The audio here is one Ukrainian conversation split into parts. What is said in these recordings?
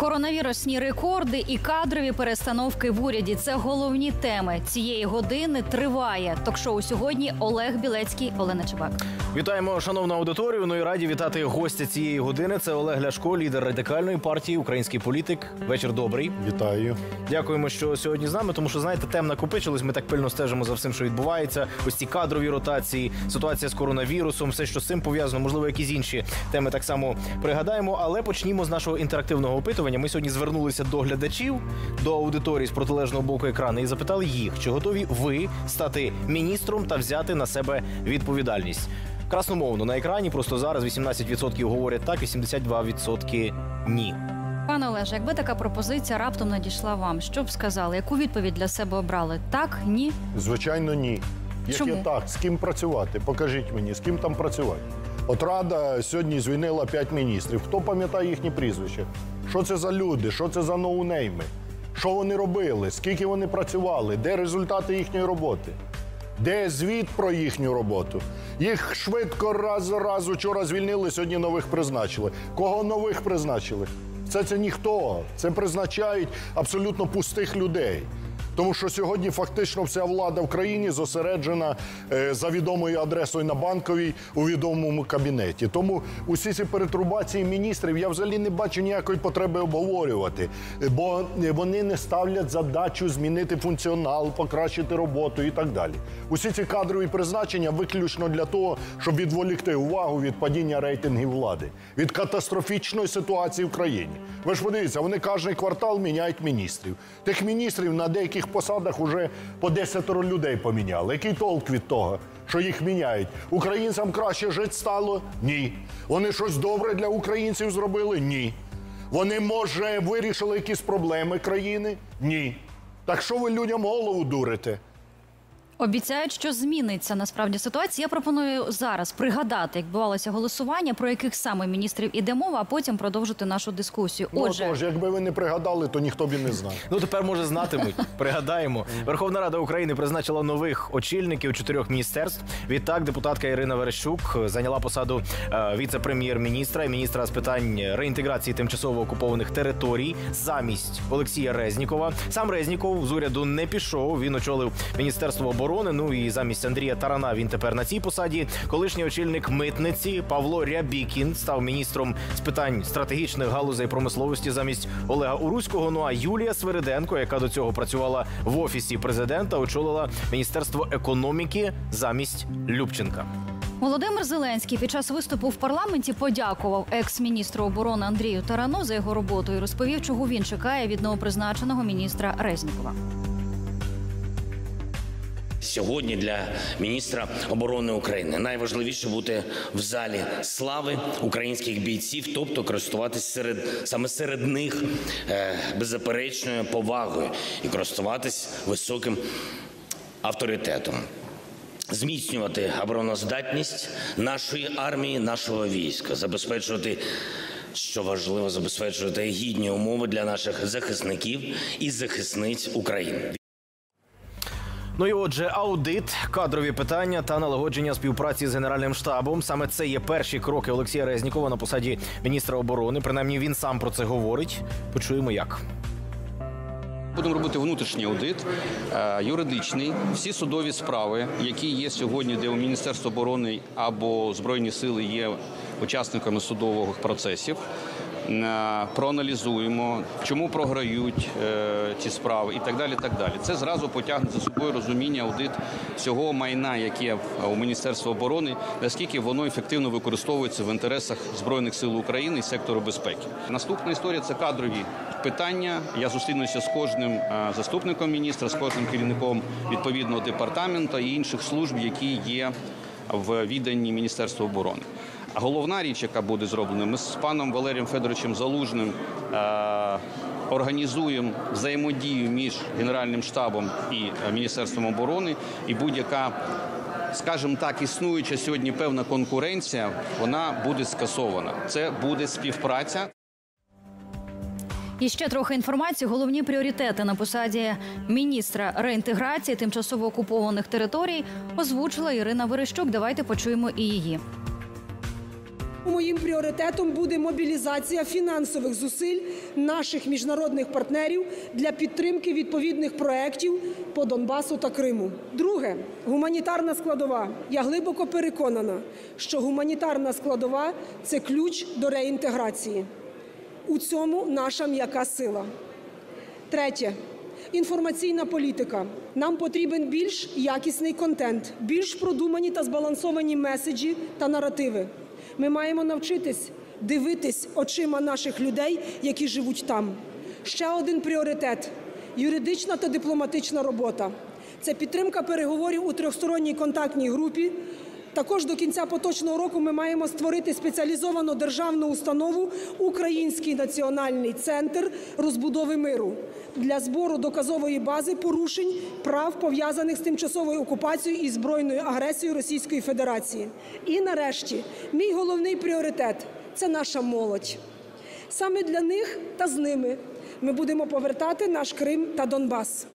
Коронавірусні рекорди і кадрові перестановки в уряді – це головні теми цієї години. Триває ток-шоу «Сьогодні» Олег Білецький, Олена Чебак. Вітаємо, шановну аудиторію. Ну і раді вітати гостя цієї години. Це Олег Ляшко, лідер Радикальної партії, український політик. Вечір добрий. Вітаю. Дякуємо, що сьогодні з нами, тому що, знаєте, тем накопичились. Ми так пильно стежимо за всім, що відбувається. Ось ці кадрові ротації, ситуація з коронавірусом, все, що з цим пов'язано. Можливо, якісь інші теми так само пригадаємо. Але почнімо з нашого інтерактивного опитування. Ми сьогодні звернулися до глядачів, до аудиторії з протилежного боку екрану і запитали їх, чи готові ви стати міністром та взяти на себе відповідальність. Красномовно на екрані просто зараз 18% говорять так, 82% ні. Пане Олеже, якби така пропозиція раптом надійшла вам, що б сказали? Яку відповідь для себе обрали? Так, ні? Звичайно, ні. Чому? Яке так? З ким працювати? Покажіть мені, з ким там працювати. От Рада сьогодні звільнила 5 міністрів. Хто пам'ятає їхні прізвища? Що це за люди? Що це за ноунейми? Що вони робили? Скільки вони працювали? Де результати їхньої роботи? Де звіт про їхню роботу? Їх швидко раз за раз вчора звільнили, сьогодні нових призначили. Кого нових призначили? Це ніхто. Це призначають абсолютно пустих людей. Тому що сьогодні фактично вся влада в країні зосереджена за відомою адресою на Банковій у відомому кабінеті. Тому усі ці перетрубації міністрів я взагалі не бачу ніякої потреби обговорювати. Бо вони не ставлять задачу змінити функціонал, покращити роботу і так далі. Усі ці кадрові призначення виключно для того, щоб відволікти увагу від падіння рейтингів влади, від катастрофічної ситуації в країні. Ви ж подивіться, вони кожен квартал міняють міністрів. Тих міністрів на деяких посадах уже по 10 людей поміняли. Який толк від того, що їх міняють? Українцям краще жити стало? Ні. Вони щось добре для українців зробили? Ні. Вони, може, вирішили якісь проблеми країни? Ні. Так що ви людям голову дурите? Обіцяють, що зміниться насправді ситуація. Я пропоную зараз пригадати, як відбувалося голосування, про яких саме міністрів іде мова, а потім продовжити нашу дискусію. Отже, якби ви не пригадали, то ніхто б і не знав. Ну, тепер, може, знатимуть. Пригадаємо. Верховна Рада України призначила нових очільників 4 міністерств. Відтак, депутатка Ірина Верещук зайняла посаду віце-прем'єр-міністра і міністра з питань реінтеграції тимчасово окупованих територій замість Олексія Резнікова. Сам Резніков з уряду не пішов. Він очолив Міністерство оборони. Ну і замість Андрія Тарана він тепер на цій посаді. Колишній очільник митниці Павло Рябікін став міністром з питань стратегічних галузей промисловості замість Олега Уруського. Ну а Юлія Свириденко, яка до цього працювала в Офісі президента, очолила Міністерство економіки замість Любченка. Володимир Зеленський під час виступу в парламенті подякував екс-міністру оборони Андрію Тарану за його роботу і розповів, чого він чекає від новопризначеного міністра Резнікова. Сьогодні для міністра оборони України найважливіше бути в залі слави українських бійців, тобто користуватись саме серед них беззаперечною повагою і користуватись високим авторитетом. Зміцнювати обороноздатність нашої армії, нашого війська, забезпечувати, що важливо, забезпечувати гідні умови для наших захисників і захисниць України. Ну і отже, аудит, кадрові питання та налагодження співпраці з Генеральним штабом. Саме це є перші кроки Олексія Резнікова на посаді міністра оборони. Принаймні він сам про це говорить. Почуємо як. Будемо робити внутрішній аудит, юридичний. Всі судові справи, які є сьогодні, де у Міністерства оборони або Збройні сили є учасниками судових процесів, проаналізуємо, чому програють ці справи і так далі, так далі. Це зразу потягне за собою розуміння, аудит всього майна, яке у Міністерства оборони, наскільки воно ефективно використовується в інтересах Збройних сил України і сектору безпеки. Наступна історія – це кадрові питання. Я зустрінуся з кожним заступником міністра, з кожним керівником відповідного департаменту і інших служб, які є в відданні Міністерства оборони. А головна річ, яка буде зроблена, ми з паном Валерієм Федоровичем Залужним організуємо взаємодію між Генеральним штабом і Міністерством оборони, і будь-яка, скажімо так, існуюча сьогодні певна конкуренція, вона буде скасована. Це буде співпраця. І ще трохи інформації. Головні пріоритети на посаді міністра реінтеграції тимчасово окупованих територій озвучила Ірина Верещук. Давайте почуємо і її. Моїм пріоритетом буде мобілізація фінансових зусиль наших міжнародних партнерів для підтримки відповідних проєктів по Донбасу та Криму. Друге – гуманітарна складова. Я глибоко переконана, що гуманітарна складова – це ключ до реінтеграції. У цьому наша м'яка сила. Третє. Інформаційна політика. Нам потрібен більш якісний контент, більш продумані та збалансовані меседжі та наративи. Ми маємо навчитись дивитись очима наших людей, які живуть там. Ще один пріоритет – юридична та дипломатична робота. Це підтримка переговорів у тристоронній контактній групі. Також до кінця поточного року ми маємо створити спеціалізовану державну установу «Український національний центр розбудови миру» для збору доказової бази порушень прав, пов'язаних з тимчасовою окупацією і збройною агресією Російської Федерації. І нарешті, мій головний пріоритет – це наша молодь. Саме для них та з ними ми будемо повертати наш Крим та Донбас.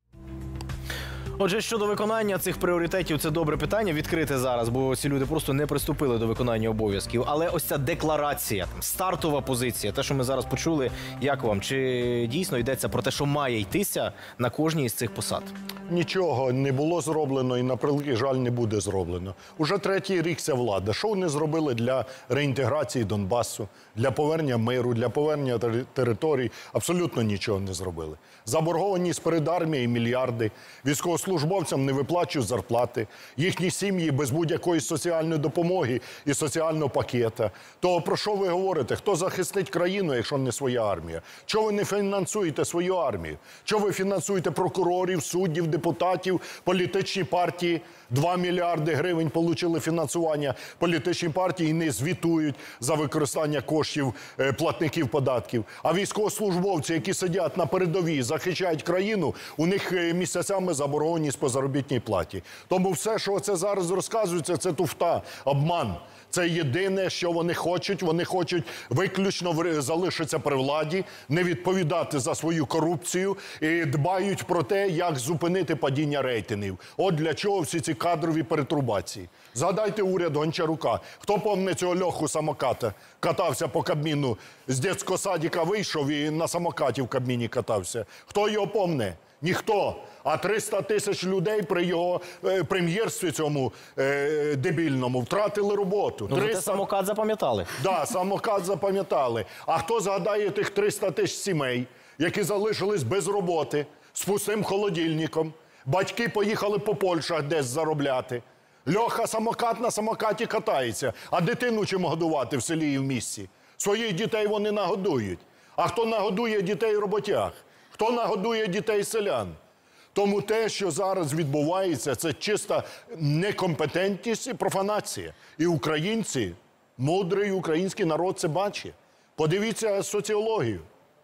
Отже, щодо виконання цих пріоритетів, це добре питання відкрите зараз, бо ці люди просто не приступили до виконання обов'язків. Але ось ця декларація, стартова позиція, те, що ми зараз почули, як вам? Чи дійсно йдеться про те, що має йтися на кожній із цих посад? Нічого не було зроблено і, на превеликий жаль, не буде зроблено. Уже третій рік ця влада. Що вони зробили для реінтеграції Донбасу, для повернення миру, для повернення територій? Абсолютно нічого не зробили. Заборгованість перед армією – мільярди. Військовослужбовцям не виплачують зарплати. Їхні сім'ї без будь-якої соціальної допомоги і соціального пакета. То про що ви говорите? Хто захистить країну, якщо не своя армія? Чого ви не фінансуєте свою армію? Чого ви фінансуєте прокурорів, суддів, депутатів, політичні партії? 2 мільярди гривень отримали фінансування політичні партії і не звітують за використання коштів платників податків. А військовослужбовці, які сидять на передовій, захищають країну, у них місяцями заборгованість по заробітній платі. Тому все, що це зараз розказується, це туфта, обман. Це єдине, що вони хочуть. Вони хочуть виключно залишитися при владі, не відповідати за свою корупцію і дбають про те, як зупинити падіння рейтингів. От для чого всі ці кадрові перетрубації. Згадайте уряд Гончарука. Хто помне цього Льоху самоката? Катався по Кабміну, з дитячого садика вийшов і на самокаті в Кабміні катався. Хто його помне? Ніхто. А 300 тисяч людей при його прем'єрстві цьому дебільному втратили роботу. Ну, зате самокат запам'ятали. Так, самокат запам'ятали. А хто згадає тих 300 тисяч сімей, які залишились без роботи, з пустим холодильником? Батьки поїхали по Польщах десь заробляти. Льоха самокат на самокаті катається. А дитину чим годувати в селі і в місті? Своїх дітей вони нагодують. А хто нагодує дітей роботяг? Хто нагодує дітей селян? Тому те, що зараз відбувається, це чиста некомпетентність і профанація. І українці, мудрий український народ це бачить. Подивіться соціологію.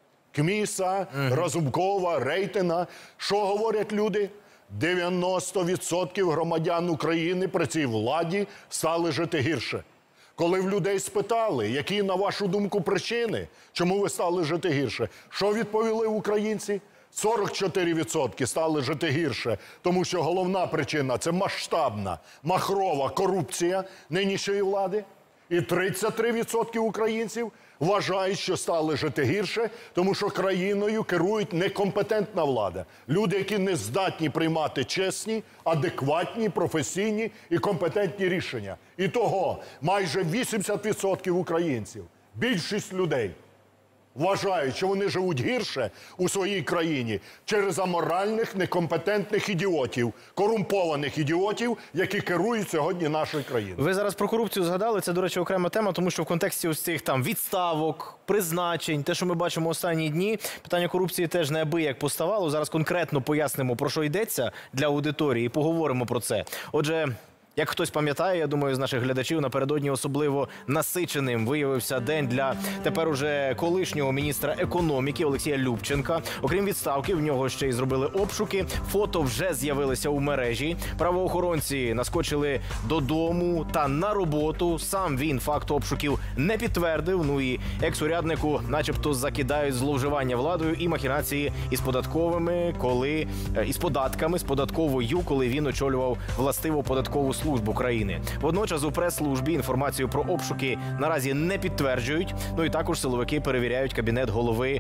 Кміса, Разумкова, Рейтина. Що говорять люди? 90% громадян України при цій владі стали жити гірше. Коли в людей спитали, які, на вашу думку, причини, чому ви стали жити гірше, що відповіли українці? 44% стали жити гірше, тому що головна причина – це масштабна, махрова корупція нинішньої влади. І 33% українців вважають, що стали жити гірше, тому що країною керують некомпетентна влада. Люди, які не здатні приймати чесні, адекватні, професійні і компетентні рішення. І того майже 80% українців, більшість людей, вважають, що вони живуть гірше у своїй країні через аморальних, некомпетентних ідіотів, корумпованих ідіотів, які керують сьогодні нашою країною. Ви зараз про корупцію згадали, це, до речі, окрема тема, тому що в контексті ось цих там відставок, призначень, те, що ми бачимо останні дні, питання корупції теж неабияк поставало. Зараз конкретно пояснимо, про що йдеться для аудиторії, і поговоримо про це. Отже, як хтось пам'ятає, я думаю, з наших глядачів, напередодні особливо насиченим виявився день для тепер уже колишнього міністра економіки Олексія Любченка. Окрім відставки, в нього ще й зробили обшуки. Фото вже з'явилися у мережі. Правоохоронці наскочили додому та на роботу. Сам він факт обшуків не підтвердив. Ну і екс-уряднику начебто закидають зловживання владою і махінації із податковими, із податками, з податковою, коли він очолював властиву податкову службу. Держспецслужб України. Водночас у прес-службі інформацію про обшуки наразі не підтверджують. Ну і також силовики перевіряють кабінет голови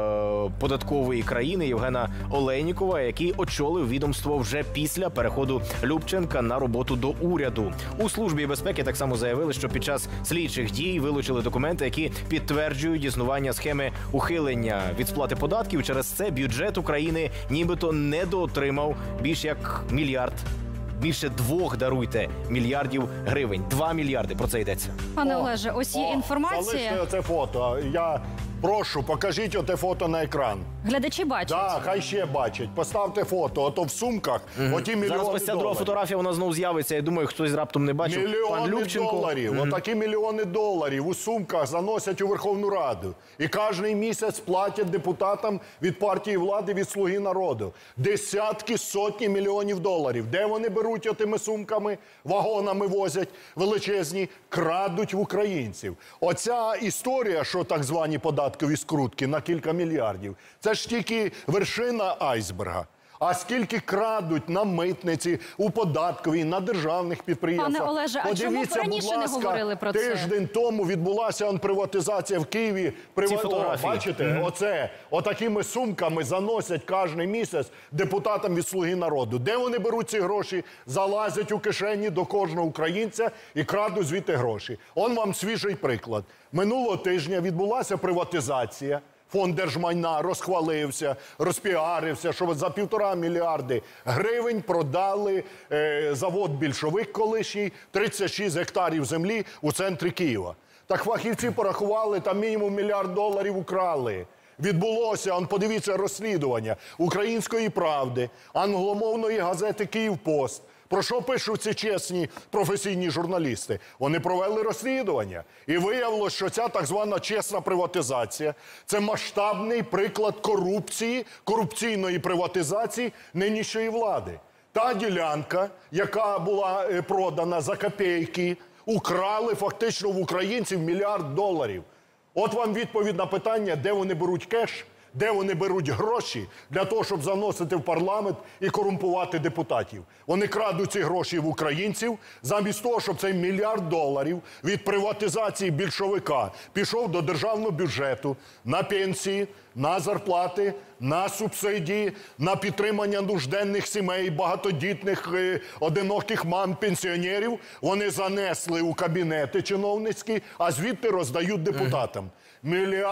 податкової країни Євгена Олейнікова, який очолив відомство вже після переходу Любченка на роботу до уряду. У Службі безпеки так само заявили, що під час слідчих дій вилучили документи, які підтверджують існування схеми ухилення від сплати податків. Через це бюджет України нібито недоотримав більш як мільярд. Більше 2, даруйте, мільярдів гривень. 2 мільярди, про це йдеться. Пане Олеже, ось є інформація. Залиште оце фото. Я прошу, покажіть оте фото на екран. Глядачі бачать. Так, хай ще бачать. Поставте фото, ото в сумках, оті мільйони Зараз ось ця друга доларів. фотографія, вона знову з'явиться. Я думаю, хтось раптом не бачив. Пан Мільйони Любченко. доларів, отакі мільйони доларів у сумках заносять у Верховну Раду. І кожен місяць платять депутатам від партії влади, від «Слуги народу». Десятки, сотні мільйонів доларів. Де вони беруть отими сумками, вагонами возять величезні, крадуть в українців. Оця історія, що так звані податкові скрутки на кілька мільярдів, це ж тільки вершина айсберга. А скільки крадуть на митниці, у податковій, на державних підприємствах. Пане Олеже, а чому Подивіться, раніше будь не ласка, говорили про це? тиждень тому відбулася приватизація в Києві. фотографії. Бачите, оце, отакими сумками заносять кожен місяць депутатам від «Слуги народу». Де вони беруть ці гроші? Залазять у кишені до кожного українця і крадуть звідти гроші. Он вам свіжий приклад. Минулого тижня відбулася приватизація. Фонд держмайна розхвалився, розпіарився, що за 1,5 мільярди гривень продали завод «Більшовик» колишній, 36 гектарів землі у центрі Києва. Так фахівці порахували, там мінімум $1 мільярд украли. Відбулося, подивіться, розслідування «Української правди», англомовної газети «Київпост». Про що пишуть ці чесні професійні журналісти? Вони провели розслідування. І виявилось, що ця так звана чесна приватизація – це масштабний приклад корупції, корупційної приватизації нинішньої влади. Та ділянка, яка була продана за копійки, украли фактично в українців $1 мільярд. От вам відповідь на питання, де вони беруть кеш, де вони беруть гроші для того, щоб заносити в парламент і корумпувати депутатів. Вони крадуть ці гроші в українців, замість того, щоб цей $1 мільярд від приватизації більшовика пішов до державного бюджету на пенсії, на зарплати, на субсидії, на підтримання нужденних сімей, багатодітних, одиноких мам, пенсіонерів. Вони занесли у кабінети чиновницькі, а звідти роздають депутатам. $1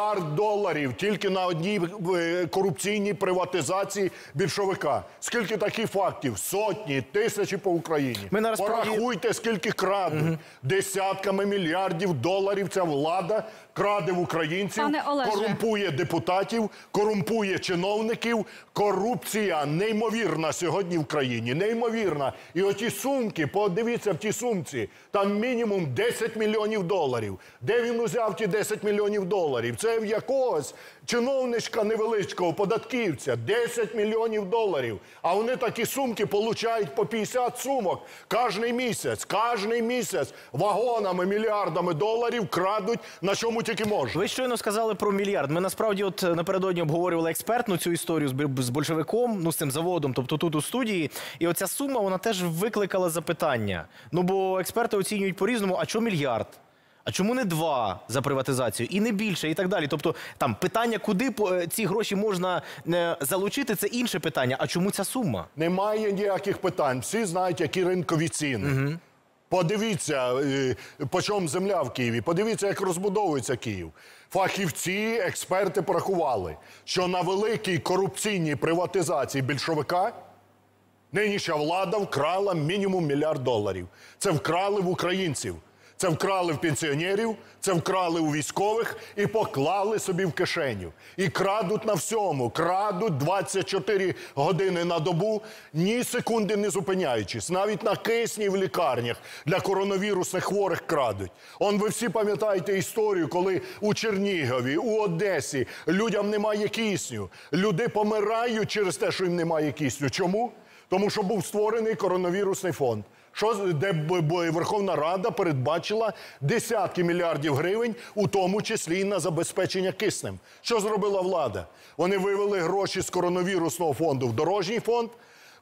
мільярд тільки на одній корупційній приватизації більшовика. Скільки таких фактів? Сотні, тисячі по Україні. Порахуйте, скільки крадуть. Десятками мільярдів доларів ця влада краде в українців, корумпує депутатів, корумпує чиновників. Корупція неймовірна сьогодні в країні, неймовірна. І оті сумки, подивіться в ті сумці, там мінімум $10 мільйонів. Де він узяв ті $10 мільйонів? Це в якогось чиновничка невеличкого, податківця, $10 мільйонів. А вони такі сумки получають по 50 сумок кожний місяць вагонами, мільярдами доларів крадуть, на чому тільки можна. Ви щойно сказали про мільярд. Ми насправді от напередодні обговорювали експертну цю історію з большевиком, ну з цим заводом, тобто тут у студії. І оця сума, вона теж викликала запитання. Ну бо експерти оцінюють по-різному, а чому мільярд? А чому не 2 за приватизацію? І не більше, і так далі. Тобто там питання, куди ці гроші можна залучити, це інше питання. А чому ця сума? Немає ніяких питань. Всі знають, які ринкові ціни. Подивіться, по чому земля в Києві. Подивіться, як розбудовується Київ. Фахівці, експерти порахували, що на великій корупційній приватизації більшовика нинішня влада вкрала мінімум $1 мільярд. Це вкрали в українців. Це вкрали в пенсіонерів, це вкрали у військових і поклали собі в кишеню. І крадуть на всьому, крадуть 24 години на добу, ні секунди не зупиняючись. Навіть на кисні в лікарнях для коронавірусних хворих крадуть. Ви всі пам'ятаєте історію, коли у Чернігові, у Одесі людям немає кисню. Люди помирають через те, що їм немає кисню. Чому? Тому що був створений коронавірусний фонд. Де Верховна Рада передбачила десятки мільярдів гривень, у тому числі і на забезпечення киснем. Що зробила влада? Вони вивели гроші з коронавірусного фонду в дорожній фонд,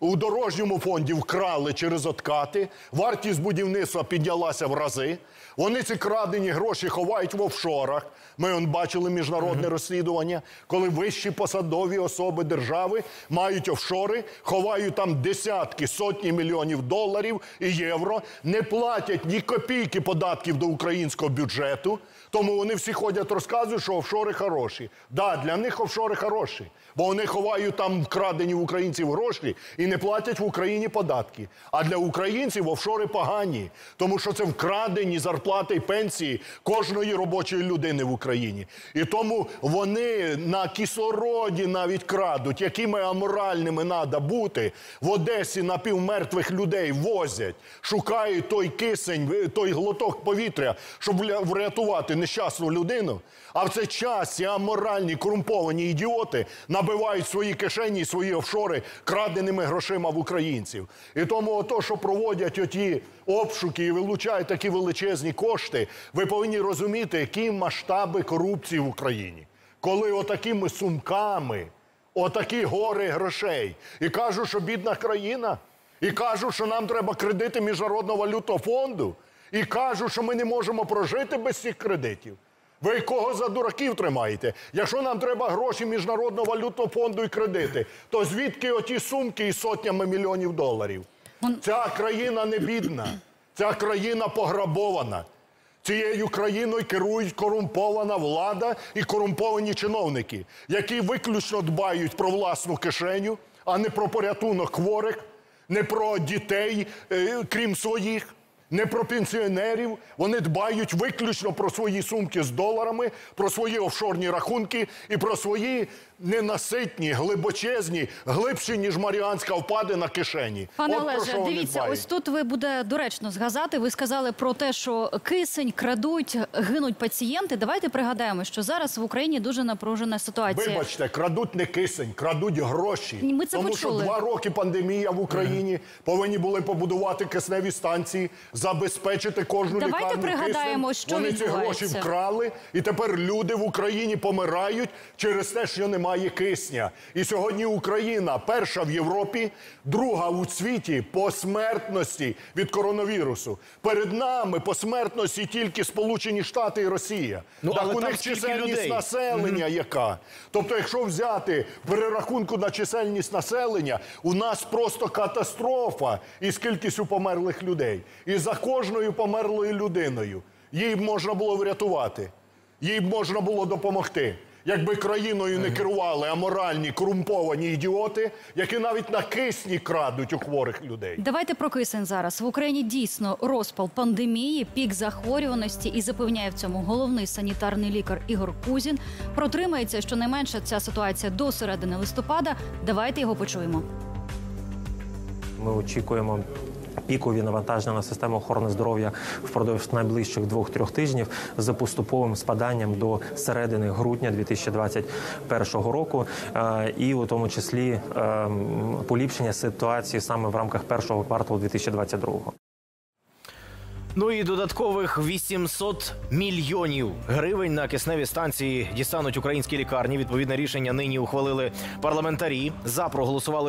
у дорожньому фонді вкрали через откати, вартість будівництва піднялася в рази. Вони ці крадені гроші ховають в офшорах. Ми бачили міжнародне розслідування, коли вищі посадові особи держави мають офшори, ховають там десятки, сотні мільйонів доларів і євро, не платять ні копійки податків до українського бюджету, тому вони всі ходять, розказують, що офшори хороші. Да, для них офшори хороші, бо вони ховають там вкрадені в українців гроші і не платять в Україні податки. А для українців офшори погані, тому що це вкрадені зарплати і пенсії кожної робочої людини в Україні. І тому вони на кислороді навіть крадуть, якими аморальними треба бути. В Одесі напівмертвих людей возять, шукають той кисень, той глоток повітря, щоб врятувати нещасну людину. А в цей час ці аморальні, корумповані ідіоти набивають свої кишені і свої офшори краденими грошима в українців. І тому ото, що проводять оті обшуки і вилучають такі величезні кошти, ви повинні розуміти, які масштаби корупції в Україні. Коли отакими сумками, отакі гори грошей. І кажуть, що бідна країна. І кажуть, що нам треба кредити Міжнародного валютного фонду. І кажуть, що ми не можемо прожити без цих кредитів. Ви кого за дураків тримаєте? Якщо нам треба гроші Міжнародного валютного фонду і кредити, то звідки оті сумки із сотнями мільйонів доларів? Ця країна не бідна, ця країна пограбована. Цією країною керують корумпована влада і корумповані чиновники, які виключно дбають про власну кишеню, а не про порятунок хворих, не про дітей, крім своїх, не про пенсіонерів. Вони дбають виключно про свої сумки з доларами, про свої офшорні рахунки і про свої ненаситні, глибочезні, глибші, ніж Маріанська впадина кишені. Пане Олеже, дивіться, ось тут ви буде доречно згадати. Ви сказали про те, що кисень крадуть, гинуть пацієнти. Давайте пригадаємо, що зараз в Україні дуже напружена ситуація. Вибачте, крадуть не кисень, крадуть гроші. Ми це тому почули. Що 2 роки пандемія в Україні, повинні були побудувати кисневі станції, забезпечити кожну Давайте лікарню пригадаємо, киснем. що Вони ці гроші вкрали, і тепер люди в Україні помирають через те, що немає кисня. І сьогодні Україна перша в Європі, друга у світі по смертності від коронавірусу. Перед нами по смертності тільки Сполучені Штати і Росія. Так у них чисельність населення яка? Тобто, якщо взяти перерахунку на чисельність населення, у нас просто катастрофа із кількістю померлих людей. І за кожною померлою людиною їй б можна було врятувати, їй б можна було допомогти. Якби країною не керували аморальні, корумповані ідіоти, які навіть на кисні крадуть у хворих людей. Давайте про кисень зараз. В Україні дійсно розпал пандемії, пік захворюваності, і запевняє в цьому головний санітарний лікар Ігор Кузін. Протримається щонайменше ця ситуація до середини листопада. Давайте його почуємо. Ми очікуємо пікові навантаження на систему охорони здоров'я впродовж найближчих 2-3 тижнів з поступовим спаданням до середини грудня 2021 року і у тому числі поліпшення ситуації саме в рамках першого кварталу 2022 року. Ну і додаткових 800 мільйонів гривень на кисневі станції дістануть українські лікарні. Відповідне рішення нині ухвалили парламентарі. За проголосували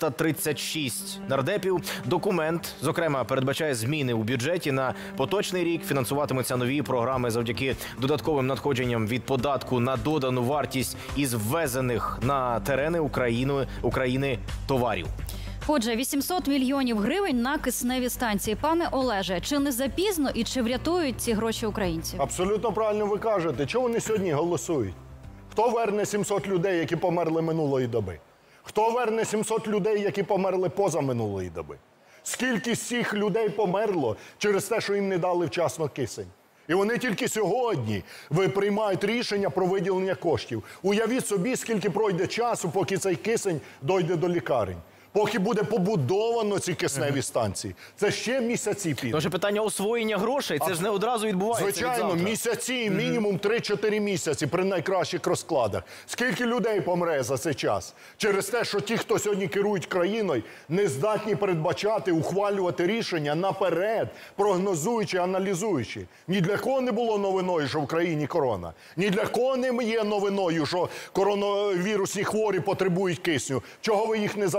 336 нардепів. Документ, зокрема, передбачає зміни у бюджеті. На поточний рік фінансуватимуться нові програми завдяки додатковим надходженням від податку на додану вартість із ввезених на терени України товарів. Отже, 800 мільйонів гривень на кисневі станції. Пане Олеже, чи не запізно і чи врятують ці гроші українців? Абсолютно правильно ви кажете. Чого вони сьогодні голосують? Хто верне 700 людей, які померли минулої доби? Хто верне 700 людей, які померли поза минулої доби? Скільки з цих людей померло через те, що їм не дали вчасно кисень? І вони тільки сьогодні приймають рішення про виділення коштів. Уявіть собі, скільки пройде часу, поки цей кисень дойде до лікарень. Поки буде побудовано ці кисневі станції. Це ще місяці піде. Тож питання освоєння грошей, це ж не одразу відбувається. Звичайно, місяці, мінімум 3-4 місяці при найкращих розкладах. Скільки людей помре за цей час? Через те, що ті, хто сьогодні керують країною, не здатні передбачати, ухвалювати рішення наперед, прогнозуючи, аналізуючи. Ні для кого не було новиною, що в країні корона. Ні для кого не є новиною, що коронавірусні хворі потребують кисню. Чого ви їх не забезпечили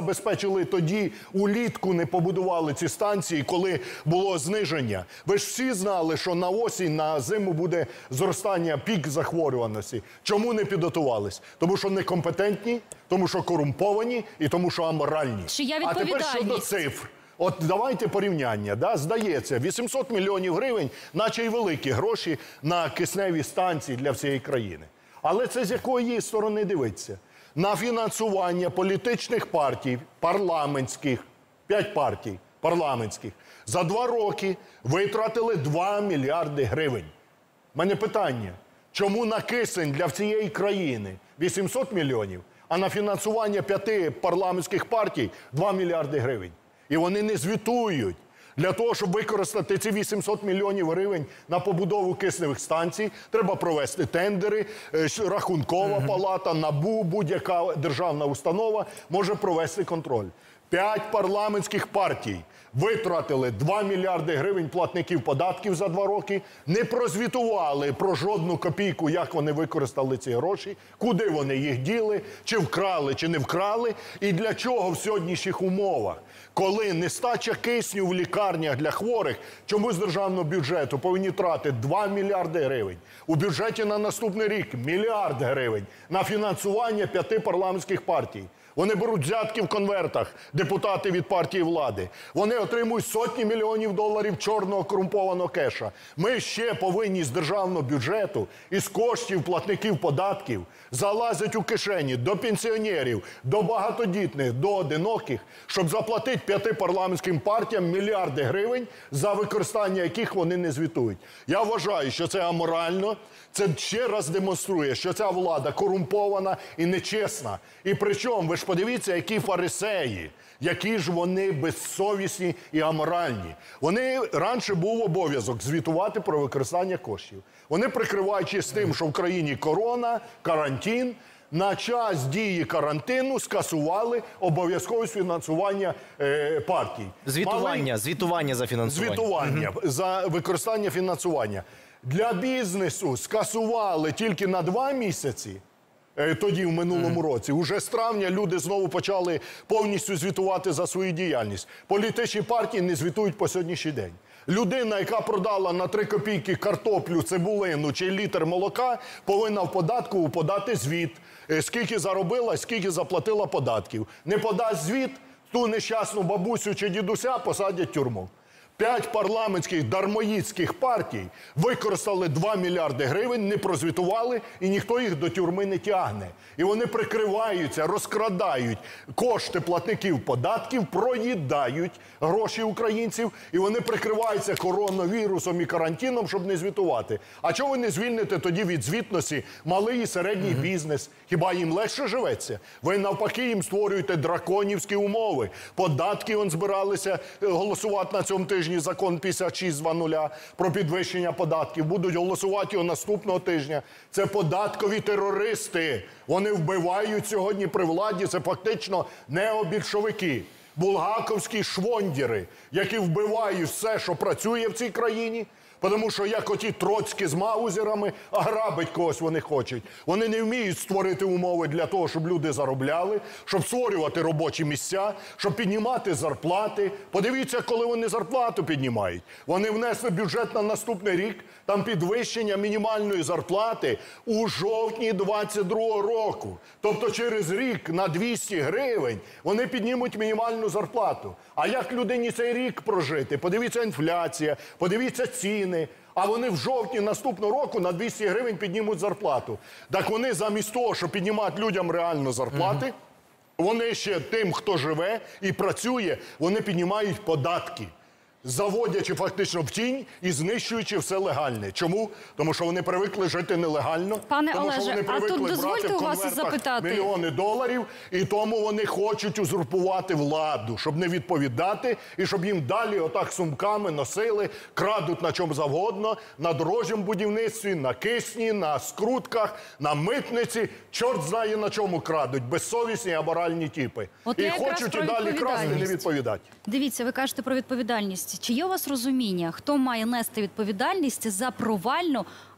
забезпечили тоді улітку, не побудували ці станції, коли було зниження? Ви ж всі знали, що на осінь, на зиму буде зростання, пік захворюваності. Чому не підготувались? Тому що некомпетентні, тому що корумповані і тому що аморальні. Чия А тепер відповідальність? щодо цифр. От давайте порівняння. Да? Здається, 800 мільйонів гривень, наче й великі гроші на кисневі станції для всієї країни. Але це з якої сторони дивиться? На фінансування політичних партій, парламентських, 5 партій парламентських, за 2 роки витратили 2 мільярди гривень. У мене питання, чому на кисень для всієї країни 800 мільйонів, а на фінансування 5 парламентських партій 2 мільярди гривень? І вони не звітують. Для того, щоб використати ці 800 мільйонів гривень на побудову кисневих станцій, треба провести тендери, Рахункова палата, НАБУ, будь-яка державна установа може провести контроль. 5 парламентських партій витратили 2 мільярди гривень платників податків за 2 роки, не прозвітували про жодну копійку, як вони використали ці гроші, куди вони їх діли, чи вкрали, чи не вкрали, і для чого в сьогоднішніх умовах, коли нестача кисню в лікарнях для хворих, чому з державного бюджету повинні тратити 2 мільярди гривень, у бюджеті на наступний рік – 1 мільярд гривень на фінансування 5 парламентських партій. Вони беруть взятки в конвертах, депутати від партії влади. Вони отримують сотні мільйонів доларів чорного корумпованого кеша. Ми ще повинні з державного бюджету, із коштів платників податків, залазити у кишені до пенсіонерів, до багатодітних, до одиноких, щоб заплатити 5 парламентським партіям мільярди гривень, за використання яких вони не звітують. Я вважаю, що це аморально. Це ще раз демонструє, що ця влада корумпована і нечесна. І причому, ви ж подивіться, які фарисеї, які ж вони безсовісні і аморальні. Вони, раніше був обов'язок звітувати про використання коштів. Вони, прикриваючись тим, що в країні корона, карантин, на час дії карантину скасували обов'язкове фінансування партій. Звітування за фінансування. Звітування за використання фінансування. Для бізнесу скасували тільки на 2 місяці, тоді в минулому році. Уже з травня люди знову почали повністю звітувати за свою діяльність. Політичні партії не звітують по сьогоднішній день. Людина, яка продала на 3 копійки картоплю, цибулину чи літр молока, повинна в податку подати звіт. Скільки заробила, скільки заплатила податків. Не подасть звіт, ту нещасну бабусю чи дідуся посадять в тюрму. 5 парламентських дармоїдських партій використали 2 мільярди гривень, не прозвітували, і ніхто їх до тюрми не тягне. І вони прикриваються, розкрадають кошти платників податків, проїдають гроші українців, і вони прикриваються коронавірусом і карантином, щоб не звітувати. А чого ви не звільните тоді від звітності малий і середній бізнес? Хіба їм легше живеться? Ви навпаки їм створюєте драконівські умови. Податки он збиралися голосувати на цьому тижні. Закон 5600 про підвищення податків. Будуть голосувати його наступного тижня. Це податкові терористи. Вони вбивають сьогодні при владі. Це фактично необільшовики. Булгаковські швондіри, які вбивають все, що працює в цій країні. Тому що як оті Троцькі з маузерами, а грабить когось вони хочуть. Вони не вміють створити умови для того, щоб люди заробляли, щоб створювати робочі місця, щоб піднімати зарплати. Подивіться, коли вони зарплату піднімають. Вони внесли бюджет на наступний рік, там підвищення мінімальної зарплати у жовтні 22-го року. Тобто через рік на 200 гривень вони піднімуть мінімальну зарплату. А як людині цей рік прожити? Подивіться інфляція, подивіться ціни. А вони в жовтні наступного року на 200 гривень піднімуть зарплату. Так вони замість того, щоб піднімати людям реально зарплати, вони ще тим, хто живе і працює, вони піднімають податки, заводячи фактично в тінь і знищуючи все легальне. Чому? Тому що вони привикли жити нелегально. Пане тому що Олеже, вони а тут привикли дозвольте брати в у вас конвертах запитати. мільйони доларів, і тому вони хочуть узурпувати владу, щоб не відповідати, і щоб їм далі отак сумками носили, крадуть на чому завгодно, на дорожньому будівництві, на кисні, на скрутках, на митниці. Чорт знає на чому крадуть, безсовісні аморальні тіпи. От І я якраз хочуть про і далі красти, не відповідати. Дивіться, ви кажете про відповідальність. Чи є у вас розуміння, хто має нести відповідальність за провальну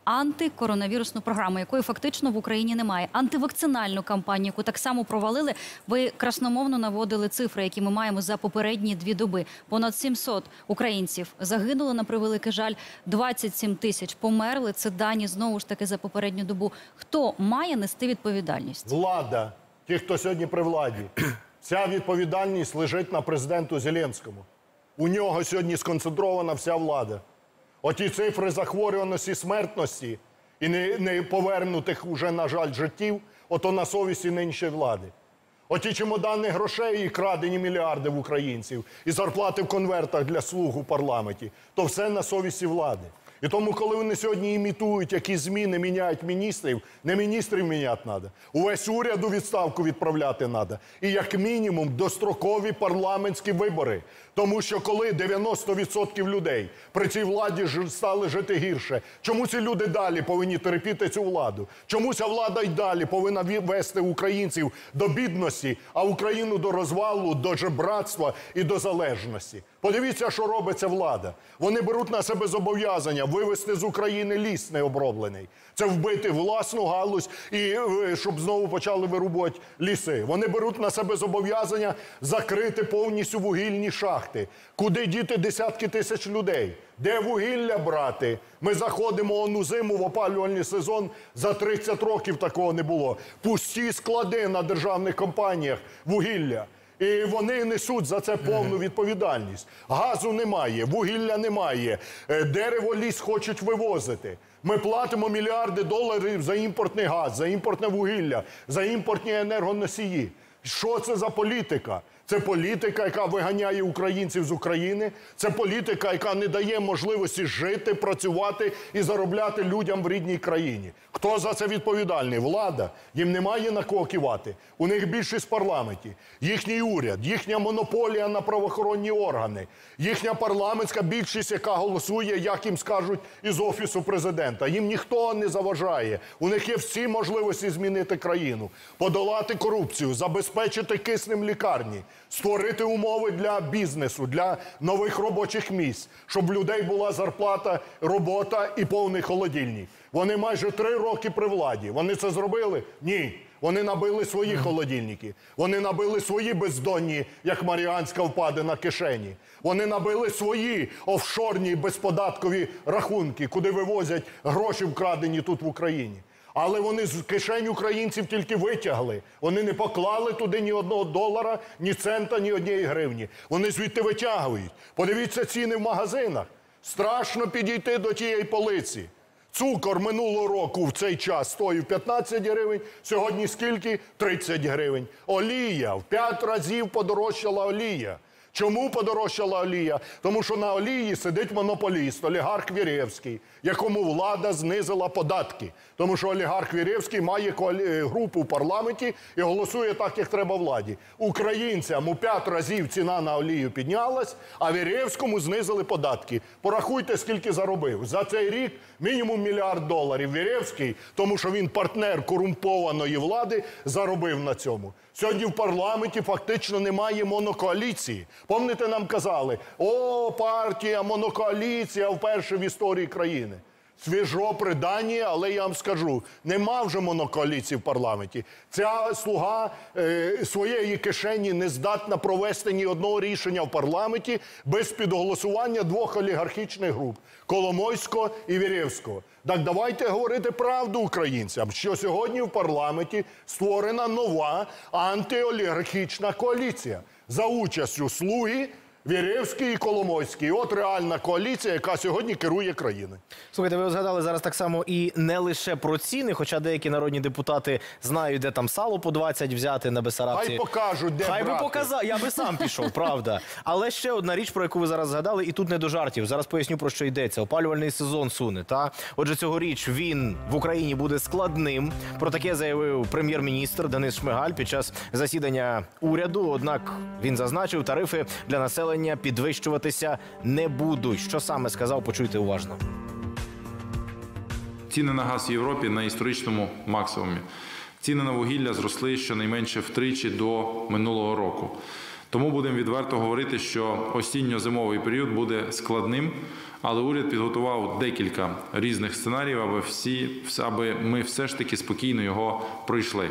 антикоронавірусну програму, якої фактично в Україні немає, антивакцинальну кампанію, яку так само провалили. Ви красномовно наводили цифри, які ми маємо за попередні 2 доби. Понад 700 українців загинуло, на превеликий жаль, 27 тисяч померли. Це дані, знову ж таки, за попередню добу. Хто має нести відповідальність? Влада, ті, хто сьогодні при владі. Ця відповідальність лежить на президенту Зеленському. У нього сьогодні сконцентрована вся влада. Оті цифри захворюваності, смертності і не повернутих уже, на жаль, життів, ото на совісті нинішньої влади. Оті чемодани грошей і крадені мільярди в українців, і зарплати в конвертах для слуг у парламенті, то все на совісті влади. І тому, коли вони сьогодні імітують, які зміни міняють міністрів, не міністрів міняти треба. Увесь уряд у відставку відправляти треба. І як мінімум дострокові парламентські вибори. Тому що коли 90% людей при цій владі стали жити гірше, чому ці люди далі повинні терпіти цю владу? Чому ця влада й далі повинна вести українців до бідності, а Україну до розвалу, до жебратства і до залежності? Подивіться, що робить ця влада. Вони беруть на себе зобов'язання вивезти з України ліс необроблений. Це вбити власну галузь і щоб знову почали вирубувати ліси. Вони беруть на себе зобов'язання закрити повністю вугільні шахти. Куди діти десятки тисяч людей? Де вугілля брати? Ми заходимо у зиму в опалювальний сезон, за 30 років такого не було. Пусті склади на державних компаніях вугілля. І вони несуть за це повну відповідальність. Газу немає, вугілля немає, дерево, ліс хочуть вивозити. Ми платимо мільярди доларів за імпортний газ, за імпортне вугілля, за імпортні енергоносії. Що це за політика? Це політика, яка виганяє українців з України. Це політика, яка не дає можливості жити, працювати і заробляти людям в рідній країні. Хто за це відповідальний? Влада. Їм немає на кого кивати. У них більшість в парламенті. Їхній уряд, їхня монополія на правоохоронні органи, їхня парламентська більшість, яка голосує, як їм скажуть, із Офісу президента. Їм ніхто не заважає. У них є всі можливості змінити країну, подолати корупцію, забезпечити киснем лікарні, створити умови для бізнесу, для нових робочих місць, щоб в людей була зарплата, робота і повний холодильник. Вони майже 3 роки при владі. Вони це зробили? Ні. Вони набили свої холодильники. Вони набили свої бездонні, як Маріанська впадина, кишені. Вони набили свої офшорні безподаткові рахунки, куди вивозять гроші, вкрадені тут в Україні. Але вони з кишень українців тільки витягли. Вони не поклали туди ні одного долара, ні цента, ні однієї гривні. Вони звідти витягують. Подивіться ціни в магазинах. Страшно підійти до тієї полиці. Цукор минулого року в цей час стоїв 15 гривень, сьогодні скільки? 30 гривень. Олія, в 5 разів подорожчала олія. Чому подорожчала олія? Тому що на олії сидить монополіст, олігарх Вірєвський, якому влада знизила податки. Тому що олігарх Вірєвський має групу в парламенті і голосує так, як треба владі. Українцям у 5 разів ціна на олію піднялась, а Вірєвському знизили податки. Порахуйте, скільки заробив. За цей рік мінімум $1 мільярд Вірєвський, тому що він партнер корумпованої влади, заробив на цьому. Сьогодні в парламенті фактично немає монокоаліції. Пам'ятаєте, нам казали, о, партія, монокоаліція вперше в історії країни. Свіжо придання, але я вам скажу, нема вже монокоаліції в парламенті. Ця слуга своєї кишені не здатна провести ні одного рішення в парламенті без підголосування 2 олігархічних груп – Коломойського і Вірєвського. Так давайте говорити правду українцям, що сьогодні в парламенті створена нова антиолігархічна коаліція за участю «Слуги», Вірєвський і Коломойський. От реальна коаліція, яка сьогодні керує країною. Слухайте, ви згадали зараз так само і не лише про ціни, хоча деякі народні депутати знають, де там сало по 20 взяти на Бессарабці. Хай покажуть, де брати. Хай би показали, я би сам пішов, правда. Але ще одна річ, про яку ви зараз згадали, і тут не до жартів. Зараз поясню, про що йдеться. Опалювальний сезон суне, та? Отже, цьогоріч він в Україні буде складним. Про таке заявив прем'єр-міністр Денис Шмигаль під час засідання уряду. Однак він зазначив, тарифи для населення підвищуватися не будуть. Що саме сказав, почуйте уважно. Ціни на газ в Європі на історичному максимумі. Ціни на вугілля зросли щонайменше втричі до минулого року. Тому будемо відверто говорити, що осінньо-зимовий період буде складним, але уряд підготував декілька різних сценаріїв, аби ми все ж таки спокійно його пройшли.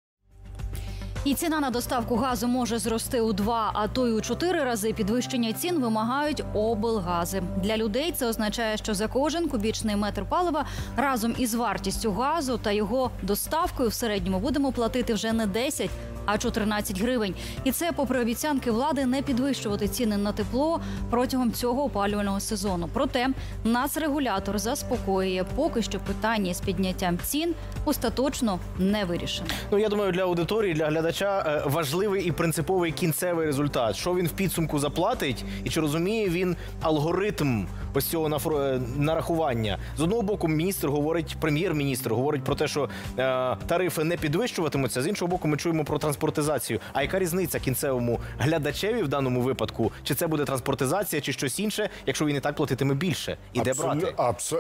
І ціна на доставку газу може зрости у 2, а то й у 4 рази. Підвищення цін вимагають облгази. Для людей це означає, що за кожен кубічний метр палива разом із вартістю газу та його доставкою в середньому будемо платити вже не 10, а 14 гривень. І це попри обіцянки влади не підвищувати ціни на тепло протягом цього опалювального сезону. Проте нацрегулятор заспокоює, поки що питання з підняттям цін остаточно не вирішено. Ну, я думаю, для аудиторії, для глядача важливий і принциповий кінцевий результат. Що він в підсумку заплатить і чи розуміє він алгоритм ось цього нарахування. З одного боку, прем'єр-міністр говорить про те, що тарифи не підвищуватимуться, з іншого боку, ми чуємо про транспортизацію. А яка різниця кінцевому глядачеві в даному випадку? Чи це буде транспортизація, чи щось інше, якщо він і так платитиме більше? І де брати?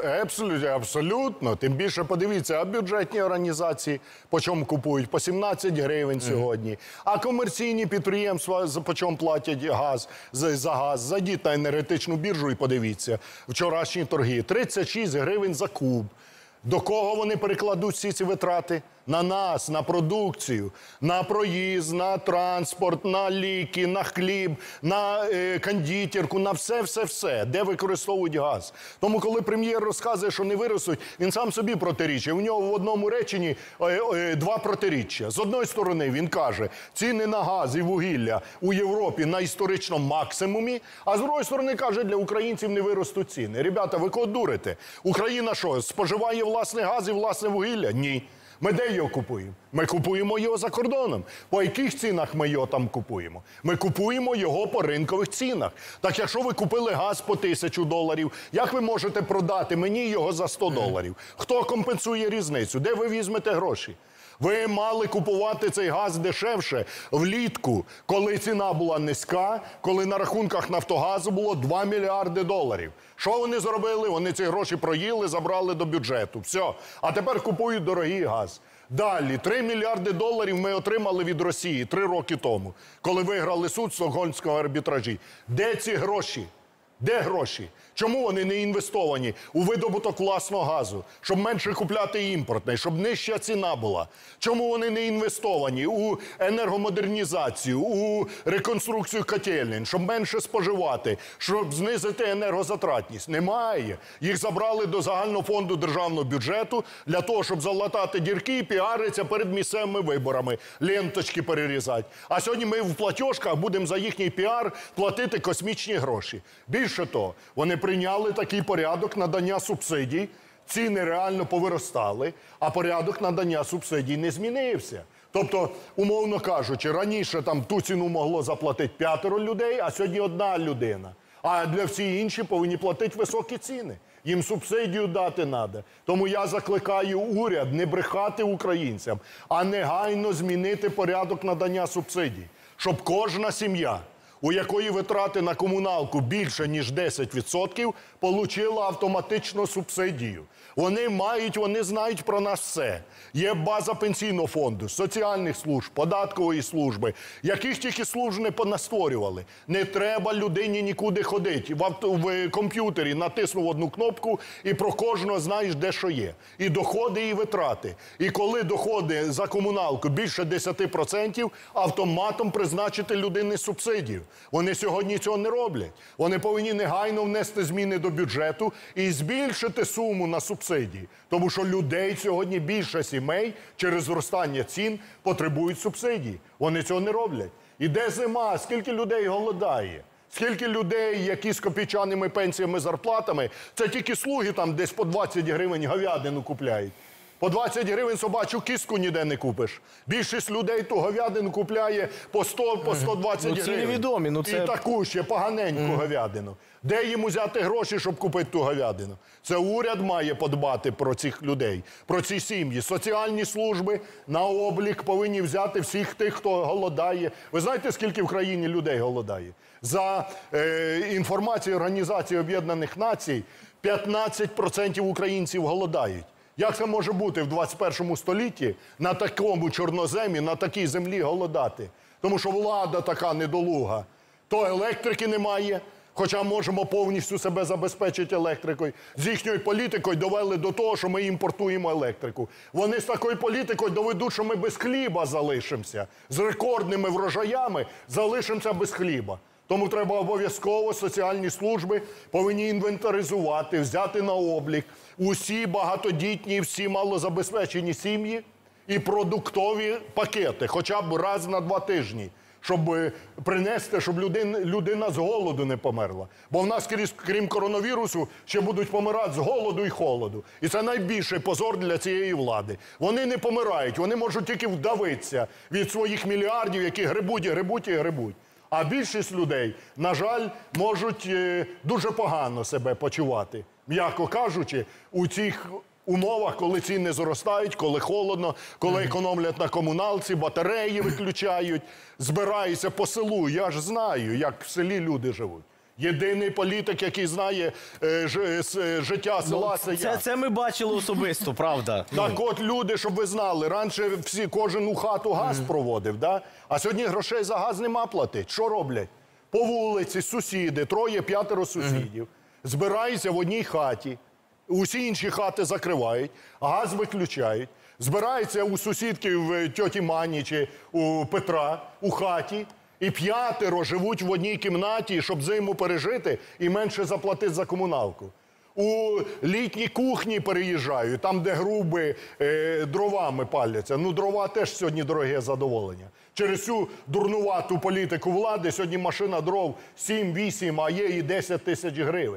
Абсолютно. Тим більше подивіться, а бюджетні організації по чому купують? По 17 гривень сьогодні. А комерційні підприємства по чому платять за газ? Зайдіть на енергетичну біржу і подивіться. Вчорашні торги. 36 гривень за куб. До кого вони перекладуть всі ці витрати? На нас, на продукцію, на проїзд, на транспорт, на ліки, на хліб, на кондитерку, на все. Де використовують газ. Тому, коли прем'єр розказує, що не виростуть, він сам собі протирічує. У нього в одному реченні два протиріччя. З одної сторони, він каже, ціни на газ і вугілля у Європі на історичному максимумі, а з другої сторони, каже, для українців не виростуть ціни. Ребята, ви кого дурите? Україна що, споживає власний газ і власне вугілля? Ні. Ми де його купуємо? Ми купуємо його за кордоном. По яких цінах ми його там купуємо? Ми купуємо його по ринкових цінах. Так якщо ви купили газ по $1000, як ви можете продати мені його за $100? Хто компенсує різницю? Де ви візьмете гроші? Ви мали купувати цей газ дешевше влітку, коли ціна була низька, коли на рахунках Нафтогазу було $2 мільярди. Що вони зробили? Вони ці гроші проїли, забрали до бюджету. Все. А тепер купують дорогий газ. Далі, $3 мільярди ми отримали від Росії 3 роки тому, коли виграли суд в Стокгольмському арбітражі. Де ці гроші? Де гроші? Чому вони не інвестовані у видобуток власного газу? Щоб менше купляти імпортний, щоб нижча ціна була. Чому вони не інвестовані у енергомодернізацію, у реконструкцію котельень, щоб менше споживати, щоб знизити енергозатратність? Немає. Їх забрали до загального фонду державного бюджету для того, щоб залатати дірки і піаритися перед місцевими виборами, ленточки перерізати. А сьогодні ми в платіжках будемо за їхній піар платити космічні гроші. Більше того, вони прийняли такий порядок надання субсидій, ціни реально повиростали, а порядок надання субсидій не змінився. Тобто, умовно кажучи, раніше там ту ціну могло заплатити 5 людей, а сьогодні 1 людина. А для всіх інших повинні платити високі ціни. Їм субсидію дати треба. Тому я закликаю уряд не брехати українцям, а негайно змінити порядок надання субсидій, щоб кожна сім'я, у якої витрати на комуналку більше, ніж 10%, отримала автоматично субсидію. Вони знають про нас все. Є база пенсійного фонду, соціальних служб, податкової служби, яких тільки служб не понастворювали. Не треба людині нікуди ходити. В комп'ютері натиснув одну кнопку і про кожного знаєш, де що є. І доходи, і витрати. І коли доходи за комуналку більше 10%, автоматом призначити людині субсидію. Вони сьогодні цього не роблять. Вони повинні негайно внести зміни до бюджету і збільшити суму на субсидії. Тому що людей сьогодні більше сімей через зростання цін потребують субсидій. Вони цього не роблять. Іде зима, скільки людей голодає? Скільки людей, які з копійчаними пенсіями, зарплатами, це тільки слуги там десь по 20 гривень говядину купляють. По 20 гривень собачу кістку ніде не купиш. Більшість людей ту говядину купляє по 100, по 120 гривень. Ці невідомі. І таку ще поганеньку говядину. Де їм взяти гроші, щоб купити ту говядину? Це уряд має подбати про цих людей, про ці сім'ї. Соціальні служби на облік повинні взяти всіх тих, хто голодає. Ви знаєте, скільки в країні людей голодає? За інформацією Організації Об'єднаних Націй, 15% українців голодають. Як це може бути в 21 столітті на такому чорноземі, на такій землі голодати? тому що влада така недолуга. То електрики немає, хоча можемо повністю себе забезпечити електрикою. З їхньою політикою довели до того, що ми імпортуємо електрику. Вони з такою політикою доведуть, що ми без хліба залишимося. З рекордними врожаями залишимося без хліба. Тому треба обов'язково соціальні служби повинні інвентаризувати, взяти на облік усі багатодітні, всі малозабезпечені сім'ї і продуктові пакети, хоча б раз на 2 тижні, щоб принести, щоб людина з голоду не померла. Бо в нас, крім коронавірусу, ще будуть помирати з голоду і холоду. І це найбільший позор для цієї влади. Вони не помирають, вони можуть тільки вдавитися від своїх мільярдів, які гребуть і гребуть і гребуть. А більшість людей, на жаль, можуть дуже погано себе почувати, м'яко кажучи, у цих умовах, коли ціни зростають, коли холодно, коли економлять на комуналці, батареї виключають, збираються по селу. Я ж знаю, як в селі люди живуть. Єдиний політик, який знає життя села, це я. Це ми бачили особисто, правда? Так от люди, щоб ви знали, раніше кожен у хату газ проводив, да? А сьогодні грошей за газ нема платити. Що роблять? По вулиці сусіди, 3-5 сусідів, збираються в одній хаті, усі інші хати закривають, газ виключають, збираються у сусідки в тьоті Мані чи у Петра у хаті, і 5 живуть в одній кімнаті, щоб зиму пережити і менше заплатити за комуналку. У літні кухні переїжджають, там, де груби дровами паляться. Ну, дрова теж сьогодні дороге задоволення. Через цю дурнувату політику влади сьогодні машина дров 7-8, а є і 10 тисяч гривень.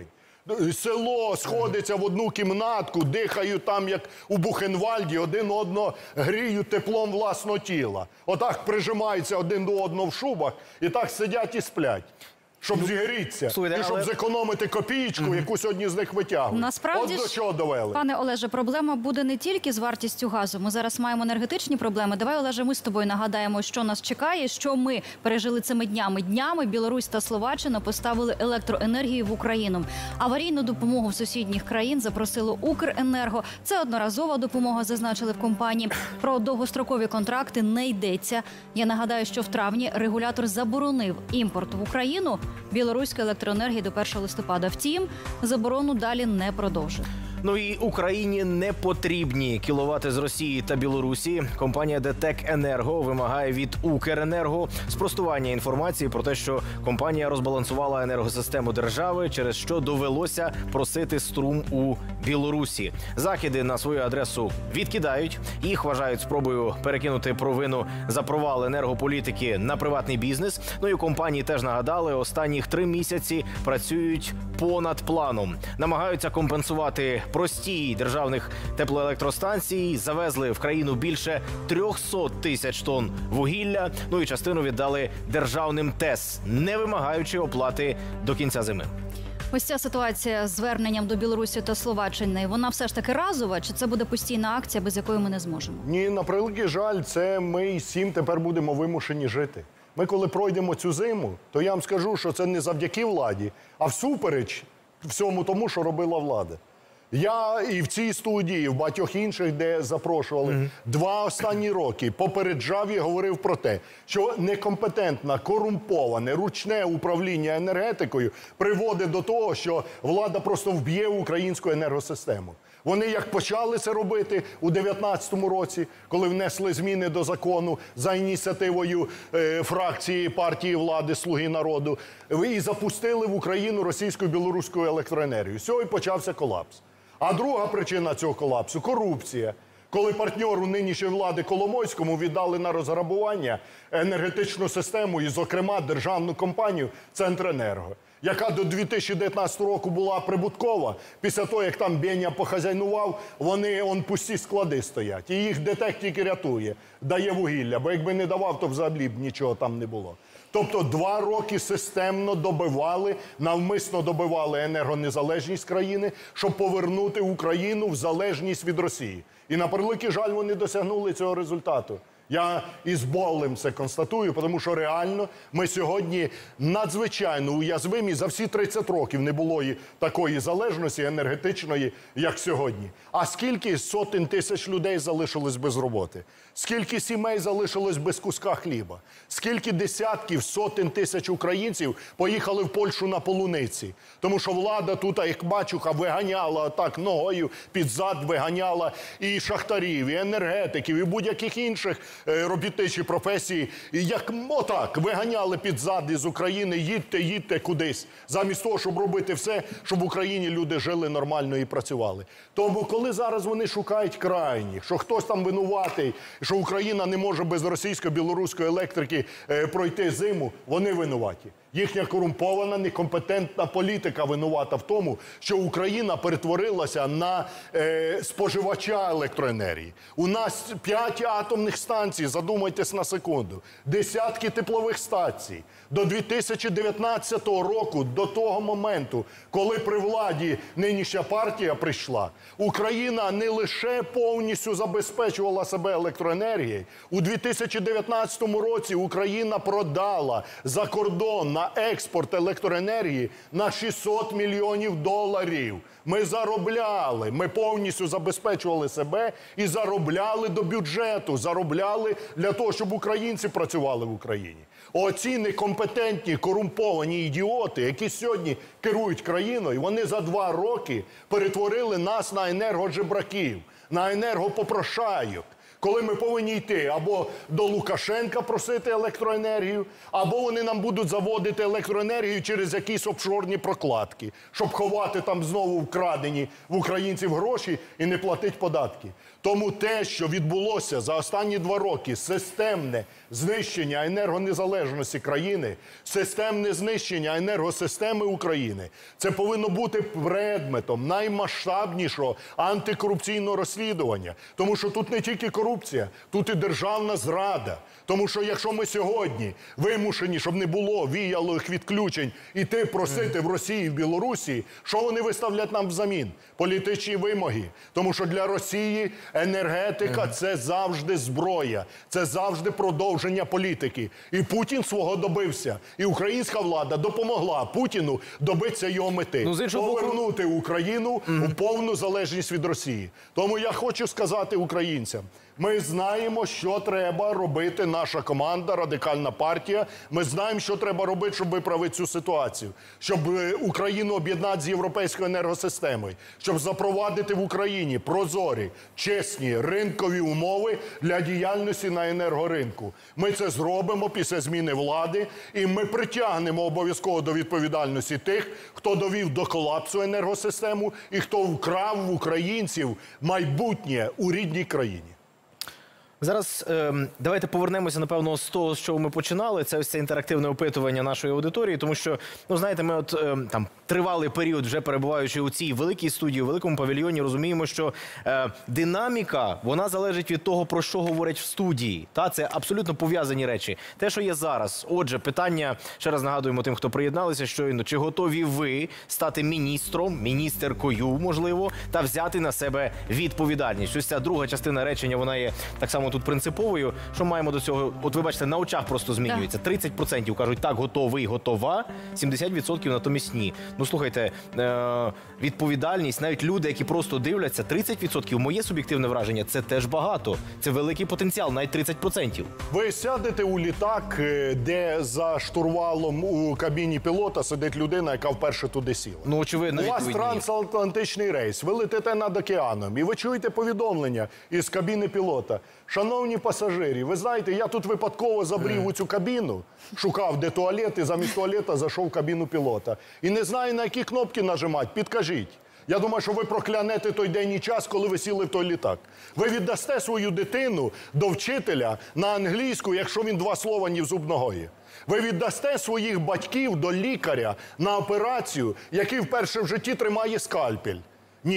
Село сходиться в одну кімнатку, дихають там, як у Бухенвальді, один одного гріють теплом власного тіла. Отак прижимаються один до одного в шубах і так сидять і сплять. Щоб зігрітися, і щоб зекономити копієчку, яку сьогодні з них витягують. Насправді от до чого довели. Пане Олеже, проблема буде не тільки з вартістю газу. Ми зараз маємо енергетичні проблеми. Давай, Олеже, ми з тобою нагадаємо, що нас чекає, що ми пережили цими днями. Днями Білорусь та Словаччина поставили електроенергію в Україну. Аварійну допомогу в сусідніх країн запросило Укренерго. Це одноразова допомога, зазначили в компанії. Про довгострокові контракти не йдеться. Я нагадаю, що в травні регулятор заборонив імпорт в Україну білоруської електроенергії до 1 листопада. Втім, заборону далі не продовжує. Ну і Україні не потрібні кіловати з Росії та Білорусі. Компанія ДТЕК Енерго вимагає від Укренерго спростування інформації про те, що компанія розбалансувала енергосистему держави, через що довелося просити струм у Білорусі. Закиди на свою адресу відкидають. Їх вважають спробою перекинути провину за провал енергополітики на приватний бізнес. Ну і компанії теж нагадали, останніх 3 місяці працюють понад планом. Намагаються компенсувати простій державних теплоелектростанцій, завезли в країну більше 300 тисяч тонн вугілля, ну і частину віддали державним ТЕС, не вимагаючи оплати до кінця зими. Ось ця ситуація з зверненням до Білорусі та Словаччини, вона все ж таки разова, чи це буде постійна акція, без якої ми не зможемо? Ні, на превеликий жаль, це ми і всім тепер будемо вимушені жити. Ми коли пройдемо цю зиму, то я вам скажу, що це не завдяки владі, а всупереч всьому тому, що робила влада. Я і в цій студії, і в багатьох інших, де запрошували, 2 останні роки попереджав і говорив про те, що некомпетентне, корумповане, ручне управління енергетикою приводить до того, що влада просто вб'є українську енергосистему. Вони як почали це робити у 2019 році, коли внесли зміни до закону за ініціативою фракції партії влади «Слуги народу», і запустили в Україну російську і білоруську електроенергію. З цього і почався колапс. А друга причина цього колапсу – корупція. Коли партнеру нинішньої влади Коломойському віддали на розграбування енергетичну систему і, зокрема, державну компанію «Центренерго», яка до 2019 року була прибуткова. Після того, як там Беня похазяйнував, вони пусті склади стоять. І їх ДТЕК тільки рятує, дає вугілля. Бо якби не давав, то взагалі б нічого там не було. Тобто 2 роки системно добивали, навмисно добивали енергонезалежність країни, щоб повернути Україну в залежність від Росії. І на превеликий жаль, вони досягнули цього результату. Я із болем це констатую, тому що реально ми сьогодні надзвичайно уязвимі. За всі 30 років не було і такої залежності енергетичної, як сьогодні. А скільки сотень тисяч людей залишилось без роботи? Скільки сімей залишилось без куска хліба? Скільки десятків, сотень тисяч українців поїхали в Польщу на полуниці? Тому що влада тут, як мачуха, виганяла так ногою під зад, виганяла і шахтарів, і енергетиків, і будь-яких інших робітничі професії, як отак виганяли під зад із України, їдьте кудись, замість того, щоб робити все, щоб в Україні люди жили нормально і працювали. Тому коли зараз вони шукають крайніх, що хтось там винуватий, що Україна не може без російсько-білоруської електрики пройти зиму, вони винуваті. Їхня корумпована, некомпетентна політика винувата в тому, що Україна перетворилася на споживача електроенергії. У нас 5 атомних станцій, задумайтесь на секунду, десятки теплових станцій. До 2019 року, до того моменту, коли при владі нинішня партія прийшла, Україна не лише повністю забезпечувала себе електроенергією, у 2019 році Україна продала за кордон на експорт електроенергії на $600 мільйонів. Ми заробляли, ми повністю забезпечували себе і заробляли до бюджету, заробляли для того, щоб українці працювали в Україні. Оці некомпетентні, корумповані ідіоти, які сьогодні керують країною, вони за 2 роки перетворили нас на енергожебраків, на енергопопрошайок. Коли ми повинні йти або до Лукашенка просити електроенергію, або вони нам будуть заводити електроенергію через якісь офшорні прокладки, щоб ховати там знову вкрадені в українців гроші і не платити податки. Тому те, що відбулося за останні 2 роки, системне знищення енергонезалежності країни, системне знищення енергосистеми України, це повинно бути предметом наймасштабнішого антикорупційного розслідування. Тому що тут не тільки корупція, тут і державна зрада. Тому що якщо ми сьогодні вимушені, щоб не було віялових відключень, іти просити в Росії, в Білорусі, що вони виставлять нам взамін? Політичні вимоги. Тому що для Росії енергетика – це завжди зброя, це завжди продовження політики. І Путін свого добився. І українська влада допомогла Путіну добитися його мети. Повернути Україну у повну залежність від Росії. Тому я хочу сказати українцям, ми знаємо, що треба робити наша команда, Радикальна партія. Ми знаємо, що треба робити, щоб виправити цю ситуацію. Щоб Україну об'єднати з європейською енергосистемою. Щоб запровадити в Україні прозорі, чесні, ринкові умови для діяльності на енергоринку. Ми це зробимо після зміни влади. І ми притягнемо обов'язково до відповідальності тих, хто довів до колапсу енергосистему і хто вкрав в українців майбутнє у рідній країні. Зараз давайте повернемося, напевно, з того, з чого ми починали. Це ось це інтерактивне опитування нашої аудиторії, тому що, ну, знаєте, ми от там тривалий період, вже перебуваючи у цій великій студії, у великому павільйоні, розуміємо, що динаміка, вона залежить від того, про що говорять в студії. Та, це абсолютно пов'язані речі. Те, що є зараз. Отже, питання, ще раз нагадуємо тим, хто приєдналися щойно, чи готові ви стати міністром, міністеркою, можливо, та взяти на себе відповідальність? Ось ця друга частина речення, вона є так само тут принциповою. Що маємо до цього? От ви бачите, на очах просто змінюється. 30% кажуть так, готовий, готова, 70% натомість ні. Ну, слухайте, відповідальність, навіть люди, які просто дивляться, 30%, моє суб'єктивне враження, це теж багато. Це великий потенціал, навіть 30%. Ви сядете у літак, де за штурвалом у кабіні пілота сидить людина, яка вперше туди сіла. Ну, очевидно, у вас відповідь ні. трансатлантичний рейс, ви летите над океаном, і ви чуєте повідомлення із кабіни пілота. Шановні пасажирі, ви знаєте, я тут випадково забрів у цю кабіну, шукав, де туалет, і замість туалета зайшов в кабіну пілота. І не знаю, на які кнопки нажимати, підкажіть. Я думаю, що ви проклянете той день і час, коли ви сіли в той літак. Ви віддасте свою дитину до вчителя на англійську, якщо він 2 слова ні в зуб ногою. Ви віддасте своїх батьків до лікаря на операцію, який вперше в житті тримає скальпель. Ні.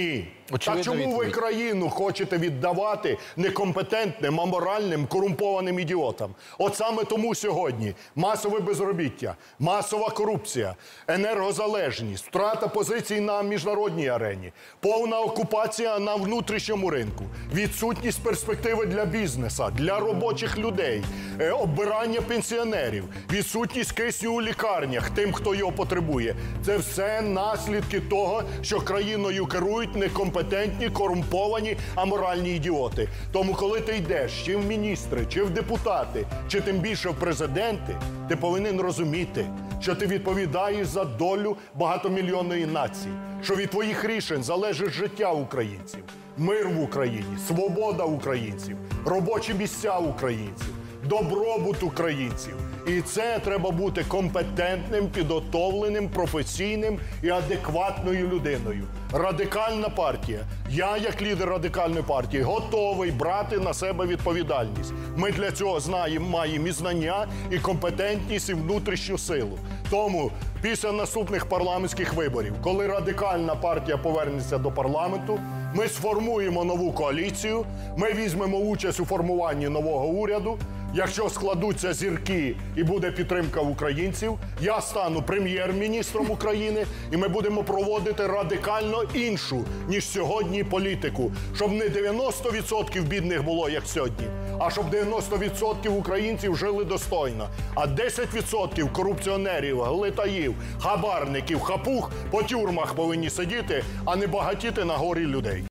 Очевидна Так чому ви відповідь. країну хочете віддавати некомпетентним, аморальним, корумпованим ідіотам? От саме тому сьогодні масове безробіття, масова корупція, енергозалежність, втрата позицій на міжнародній арені, повна окупація на внутрішньому ринку, відсутність перспективи для бізнесу, для робочих людей, оббирання пенсіонерів, відсутність кисню у лікарнях тим, хто його потребує. Це все наслідки того, що країною керують некомпетентні, корумповані, аморальні ідіоти. Тому коли ти йдеш чи в міністри, чи в депутати, чи тим більше в президенти, ти повинен розуміти, що ти відповідаєш за долю багатомільйонної нації, що від твоїх рішень залежить життя українців, мир в Україні, свобода українців, робочі місця українців, добробут українців. І це треба бути компетентним, підготовленим, професійним і адекватною людиною. Радикальна партія. Я, як лідер Радикальної партії, готовий брати на себе відповідальність. Ми для цього маємо і знання, і компетентність, і внутрішню силу. Тому після наступних парламентських виборів, коли Радикальна партія повернеться до парламенту, ми сформуємо нову коаліцію, ми візьмемо участь у формуванні нового уряду. Якщо складуться зірки і буде підтримка українців, я стану прем'єр-міністром України, і ми будемо проводити радикально іншу, ніж сьогодні, політику. Щоб не 90% бідних було, як сьогодні, а щоб 90% українців жили достойно. А 10% корупціонерів, глитаїв, хабарників, хапух по тюрмах повинні сидіти, а не багатіти на горі людей.